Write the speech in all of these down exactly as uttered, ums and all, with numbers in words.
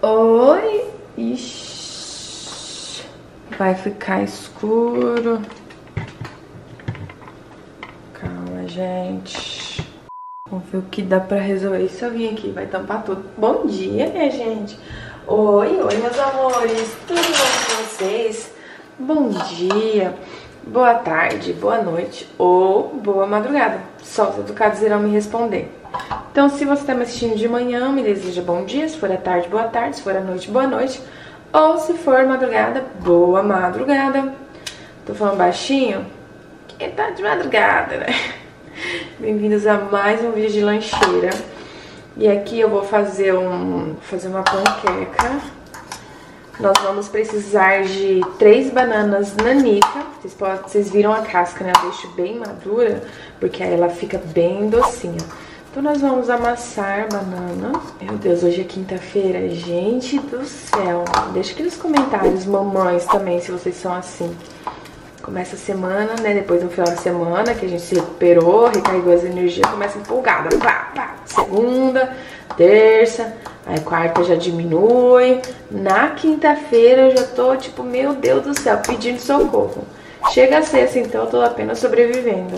Oi. Ixi. Vai ficar escuro. Calma, gente. Vamos ver o que dá pra resolver. Se eu vim aqui, vai tampar tudo. Bom dia, minha gente. Oi, oi, meus amores. Tudo bom com vocês? Bom dia, boa tarde, boa noite ou boa madrugada. Só os educados irão me responder. Então, se você está me assistindo de manhã, me deseja bom dia. Se for à tarde, boa tarde. Se for à noite, boa noite. Ou se for madrugada, boa madrugada. Tô falando baixinho? Quem tá de madrugada, né? Bem-vindos a mais um vídeo de lancheira. E aqui eu vou fazer um fazer uma panqueca. Nós vamos precisar de três bananas nanica. Vocês, podem, vocês viram a casca, né? Eu deixo bem madura, porque aí ela fica bem docinha. Então nós vamos amassar banana. Meu Deus, hoje é quinta-feira. Gente do céu. Deixa aqui nos comentários, mamães também, se vocês são assim. Começa a semana, né? Depois no final da semana, que a gente se recuperou, recarregou as energias, começa empolgada. Pá, pá. Segunda, terça, aí quarta já diminui. Na quinta-feira eu já tô tipo, meu Deus do céu, pedindo socorro. Chega a sexta, então eu tô apenas sobrevivendo.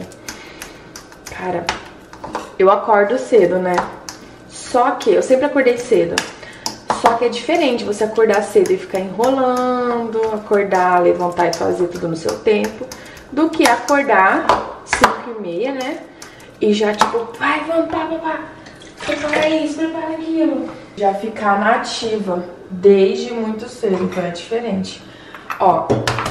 Cara, eu acordo cedo, né? Só que eu sempre acordei cedo. Só que é diferente você acordar cedo e ficar enrolando, acordar, levantar e fazer tudo no seu tempo, do que acordar cinco e meia, né? E já tipo, vai levantar, papá, prepara isso, prepara aquilo. Já ficar na ativa desde muito cedo, então é diferente. Ó,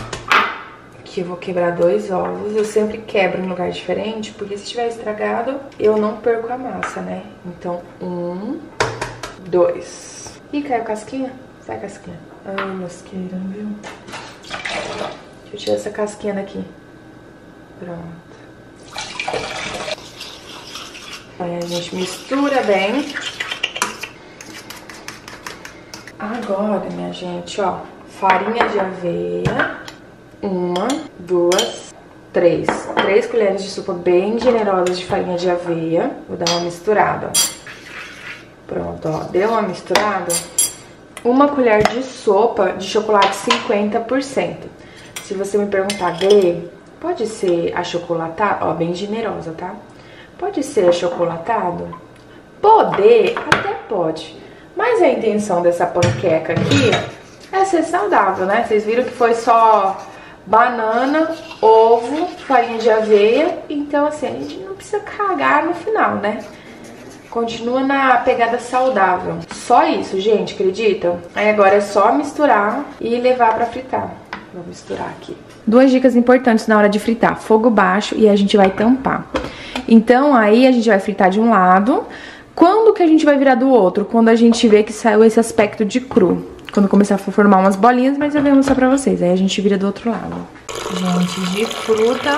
aqui eu vou quebrar dois ovos. Eu sempre quebro em lugar diferente, porque se tiver estragado, eu não perco a massa, né? Então, um, dois. Ih, caiu casquinha? Sai casquinha. Ai, lasqueira, viu? Deixa eu tirar essa casquinha daqui. Pronto. Aí a gente mistura bem. Agora, minha gente, ó, farinha de aveia. Uma, duas, três. Três colheres de sopa bem generosas de farinha de aveia. Vou dar uma misturada, ó. Pronto, ó, deu uma misturada. Uma colher de sopa de chocolate cinquenta por cento. Se você me perguntar, Glê, pode ser achocolatado? Ó, bem generosa, tá? Pode ser achocolatado? Poder, até pode. Mas a intenção dessa panqueca aqui é ser saudável, né? Vocês viram que foi só banana, ovo, farinha de aveia. Então, assim, a gente não precisa cagar no final, né? Continua na pegada saudável. Só isso, gente, acredita? Aí agora é só misturar e levar pra fritar. Vou misturar aqui. Duas dicas importantes na hora de fritar. Fogo baixo e a gente vai tampar. Então aí a gente vai fritar de um lado. Quando que a gente vai virar do outro? Quando a gente vê que saiu esse aspecto de cru. Quando começar a formar umas bolinhas, mas eu vou mostrar pra vocês. Aí a gente vira do outro lado. Gente, de fruta,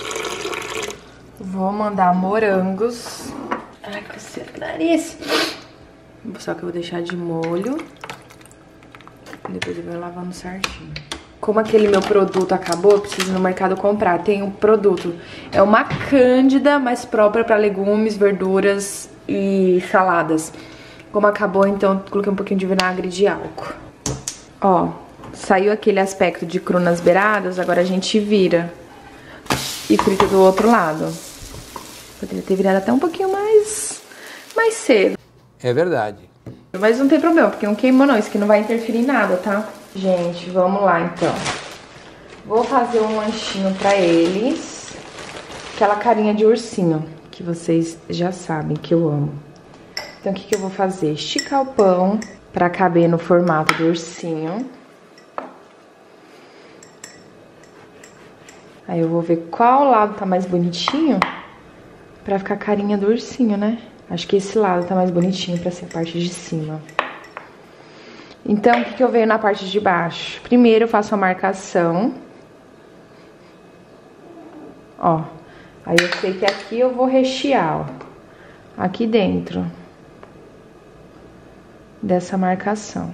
vou mandar morangos. Ai, que coceira, que nariz. Só que eu vou deixar de molho. Depois eu vou lavando certinho. Como aquele meu produto acabou, eu preciso ir no mercado comprar. Tem um produto, é uma cândida, mais própria para legumes, verduras e saladas. Como acabou, então coloquei um pouquinho de vinagre de álcool. Ó, saiu aquele aspecto de cru nas beiradas, agora a gente vira e frita do outro lado. Poderia ter virado até um pouquinho mais, mais cedo. É verdade. Mas não tem problema, porque não queimou não, isso aqui não vai interferir em nada, tá? Gente, vamos lá então. Vou fazer um lanchinho pra eles. Aquela carinha de ursinho, que vocês já sabem que eu amo. Então o que que eu vou fazer? Esticar o pão pra caber no formato do ursinho. Aí eu vou ver qual lado tá mais bonitinho pra ficar a carinha do ursinho, né? Acho que esse lado tá mais bonitinho pra ser a parte de cima. Então, o que que eu venho na parte de baixo? Primeiro eu faço a marcação. Ó. Aí eu sei que aqui eu vou rechear, ó. Aqui dentro dessa marcação.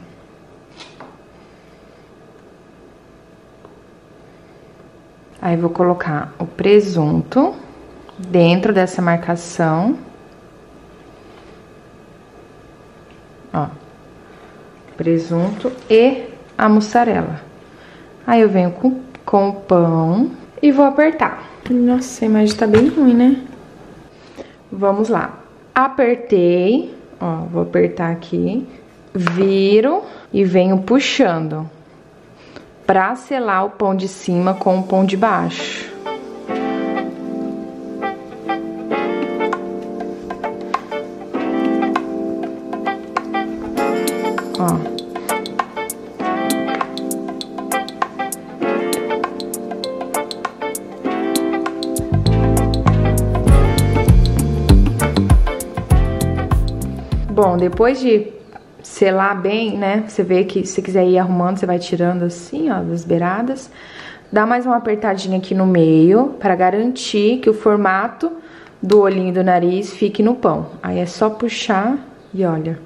Aí vou colocar o presunto dentro dessa marcação. Ó. presunto e a mussarela. Aí eu venho com, com o pão e vou apertar. Nossa, a imagem tá bem ruim, né? Vamos lá. Apertei, ó, vou apertar aqui, viro e venho puxando pra selar o pão de cima com o pão de baixo. Ó. Bom, depois de selar bem, né? Você vê que se você quiser ir arrumando, você vai tirando assim, ó, das beiradas. Dá mais uma apertadinha aqui no meio, para garantir que o formato do olhinho do nariz fique no pão. Aí é só puxar e olha.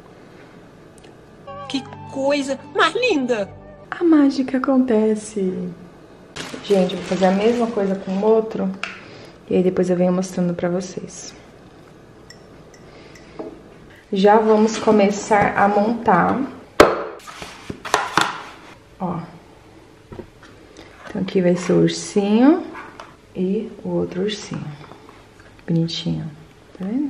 Que coisa mais linda! A mágica acontece. Gente, eu vou fazer a mesma coisa com o outro. E aí depois eu venho mostrando pra vocês. Já vamos começar a montar. Ó. Então aqui vai ser o ursinho e o outro ursinho. Bonitinho. Tá vendo?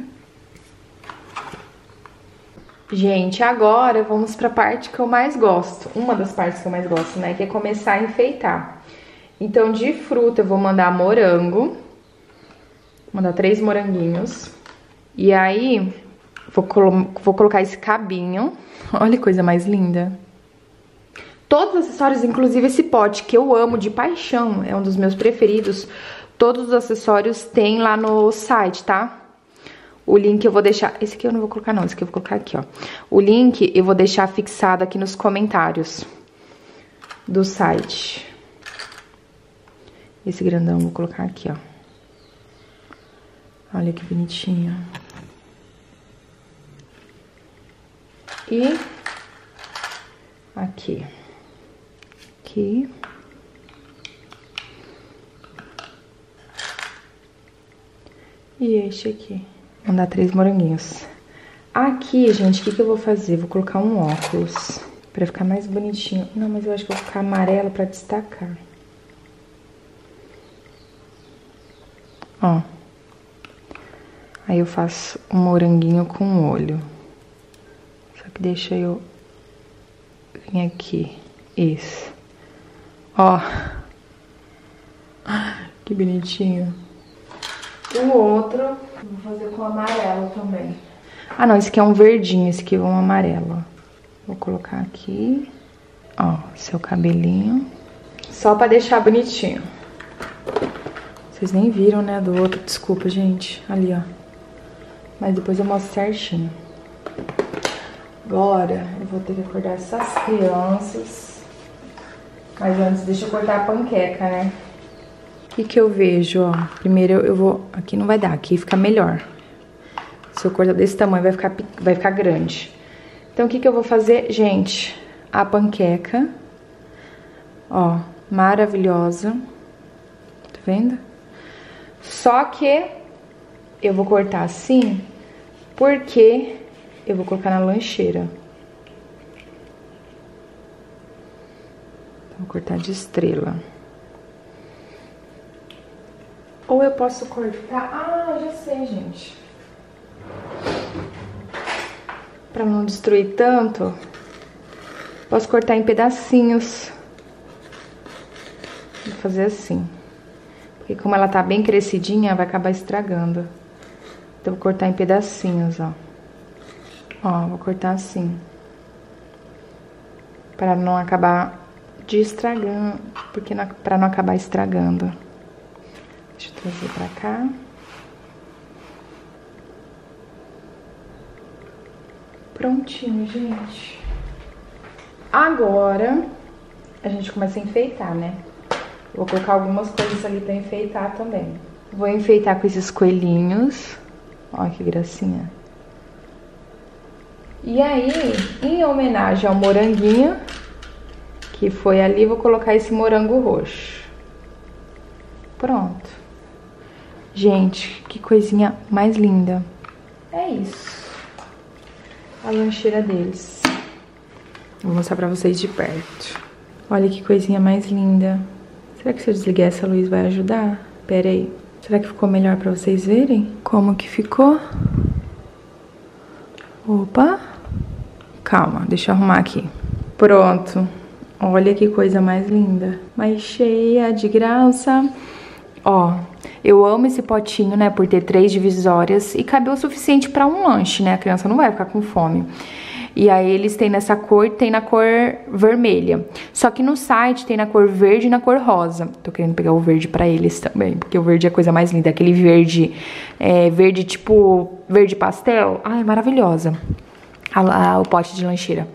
Gente, agora vamos pra parte que eu mais gosto. Uma das partes que eu mais gosto, né? Que é começar a enfeitar. Então, de fruta, eu vou mandar morango. Vou mandar três moranguinhos. E aí, vou, colo vou colocar esse cabinho. Olha que coisa mais linda. Todos os acessórios, inclusive esse pote, que eu amo de paixão, é um dos meus preferidos. Todos os acessórios tem lá no site, tá? O link eu vou deixar... Esse aqui eu não vou colocar, não. Esse aqui eu vou colocar aqui, ó. O link eu vou deixar fixado aqui nos comentários do site. Esse grandão eu vou colocar aqui, ó. Olha que bonitinho. E... aqui. Aqui. E este aqui. Vou dar três moranguinhos. Aqui, gente, o que que eu vou fazer? Vou colocar um óculos pra ficar mais bonitinho. Não, mas eu acho que eu vou colocar amarelo pra destacar. Ó. Aí eu faço um moranguinho com o olho. Só que deixa eu vir aqui. Isso. Ó. Que bonitinho. O outro, vou fazer com amarelo também. Ah, não, esse aqui é um verdinho, esse aqui é um amarelo. Vou colocar aqui, ó, seu cabelinho. Só pra deixar bonitinho. Vocês nem viram, né, do outro, desculpa, gente. Ali, ó. Mas depois eu mostro certinho. Agora, eu vou ter que acordar essas crianças. Mas antes, deixa eu cortar a panqueca, né? O que que eu vejo, ó? Primeiro eu, eu vou... Aqui não vai dar, aqui fica melhor. Se eu cortar desse tamanho, vai ficar, vai ficar grande. Então, o que que eu vou fazer? Gente, a panqueca. Ó, maravilhosa. Tá vendo? Só que eu vou cortar assim, porque eu vou colocar na lancheira. Vou cortar de estrela. Ou eu posso cortar... Ah, já sei, gente. Pra não destruir tanto, posso cortar em pedacinhos. Vou fazer assim. Porque como ela tá bem crescidinha, vai acabar estragando. Então, vou cortar em pedacinhos, ó. Ó, vou cortar assim. Pra não acabar de estragando. Porque não, pra não acabar estragando. Deixa eu trazer pra cá. Prontinho, gente. Agora, a gente começa a enfeitar, né? Vou colocar algumas coisas ali pra enfeitar também. Vou enfeitar com esses coelhinhos. Olha que gracinha. E aí, em homenagem ao moranguinho, que foi ali, vou colocar esse morango roxo. Pronto. Gente, que coisinha mais linda. É isso. A lancheira deles. Vou mostrar pra vocês de perto. Olha que coisinha mais linda. Será que se eu desligar essa luz vai ajudar? Pera aí. Será que ficou melhor pra vocês verem como que ficou? Opa. Calma, deixa eu arrumar aqui. Pronto. Olha que coisa mais linda. Mais cheia de graça. Ó, eu amo esse potinho, né, por ter três divisórias e cabe o suficiente pra um lanche, né? A criança não vai ficar com fome. E aí eles têm nessa cor, tem na cor vermelha. Só que no site tem na cor verde e na cor rosa. Tô querendo pegar o verde pra eles também, porque o verde é a coisa mais linda. Aquele verde, é, verde tipo, verde pastel. Ai, maravilhosa. A, a, o pote de lancheira.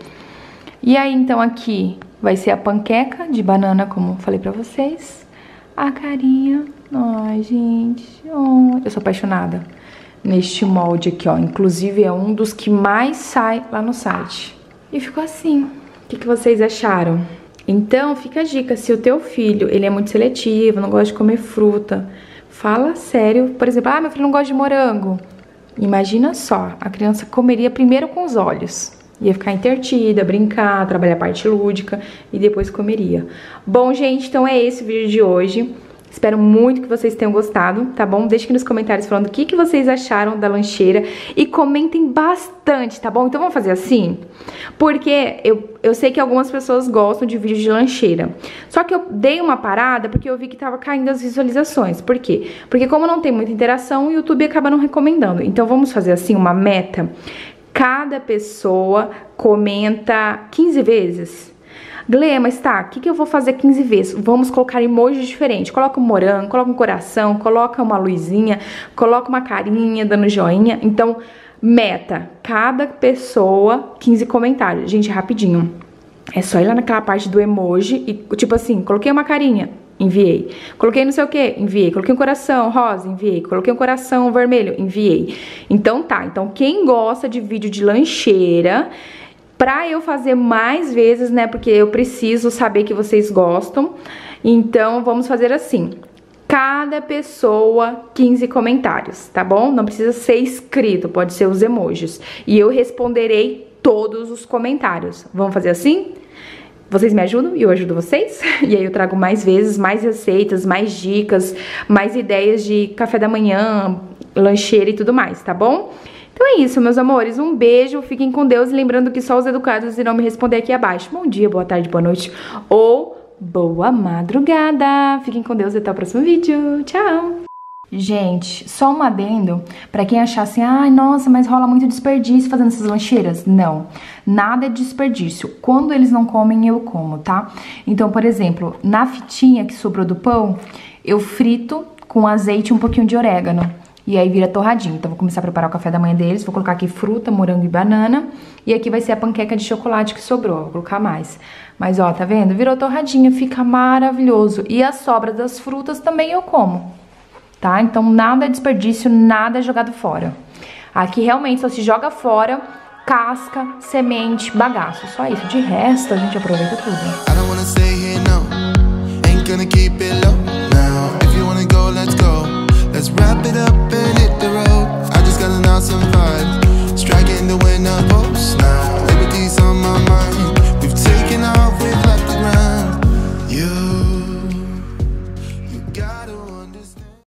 E aí, então, aqui vai ser a panqueca de banana, como falei pra vocês. A carinha. Ai, gente. Oh, eu sou apaixonada neste molde aqui, ó. Inclusive, é um dos que mais sai lá no site. E ficou assim. O que, que vocês acharam? Então, fica a dica. Se o teu filho, ele é muito seletivo, não gosta de comer fruta, fala sério. Por exemplo, ah, meu filho não gosta de morango. Imagina só, a criança comeria primeiro com os olhos. Ia ficar entretida, brincar, trabalhar a parte lúdica e depois comeria. Bom, gente, então é esse o vídeo de hoje. Espero muito que vocês tenham gostado, tá bom? Deixem aqui nos comentários falando o que, que vocês acharam da lancheira e comentem bastante, tá bom? Então vamos fazer assim? Porque eu, eu sei que algumas pessoas gostam de vídeos de lancheira. Só que eu dei uma parada porque eu vi que tava caindo as visualizações. Por quê? Porque como não tem muita interação, o YouTube acaba não recomendando. Então vamos fazer assim uma meta. Cada pessoa comenta quinze vezes. Glê, mas tá, o que, que eu vou fazer quinze vezes? Vamos colocar emojis diferentes. Coloca um morango, coloca um coração, coloca uma luzinha, coloca uma carinha dando joinha. Então, meta, cada pessoa, quinze comentários. Gente, rapidinho. É só ir lá naquela parte do emoji e, tipo assim, coloquei uma carinha, enviei. Coloquei não sei o que, enviei. Coloquei um coração rosa, enviei. Coloquei um coração vermelho, enviei. Então tá, então quem gosta de vídeo de lancheira, pra eu fazer mais vezes, né, porque eu preciso saber que vocês gostam, então vamos fazer assim. Cada pessoa, quinze comentários, tá bom? Não precisa ser escrito, pode ser os emojis. E eu responderei todos os comentários. Vamos fazer assim? Vocês me ajudam e eu ajudo vocês? E aí eu trago mais vezes, mais receitas, mais dicas, mais ideias de café da manhã, lancheira e tudo mais, tá bom? Então é isso, meus amores. Um beijo, fiquem com Deus. E lembrando que só os educados irão me responder aqui abaixo. Bom dia, boa tarde, boa noite ou boa madrugada. Fiquem com Deus e até o próximo vídeo. Tchau! Gente, só um adendo pra quem achar assim, ai, nossa, mas rola muito desperdício fazendo essas lancheiras. Não, nada é desperdício. Quando eles não comem, eu como, tá? Então, por exemplo, na fitinha que sobrou do pão, eu frito com azeite e um pouquinho de orégano. E aí vira torradinho. Então vou começar a preparar o café da manhã deles. Vou colocar aqui fruta, morango e banana. E aqui vai ser a panqueca de chocolate que sobrou. Vou colocar mais. Mas ó, tá vendo? Virou torradinha, fica maravilhoso. E as sobras das frutas também eu como, tá? Então nada é desperdício, nada é jogado fora. Aqui realmente só se joga fora casca, semente, bagaço. Só isso. De resto a gente aproveita tudo. I don't wanna stay here, no. Ain't gonna keep it low now. If you wanna go, let's go. Let's wrap it up.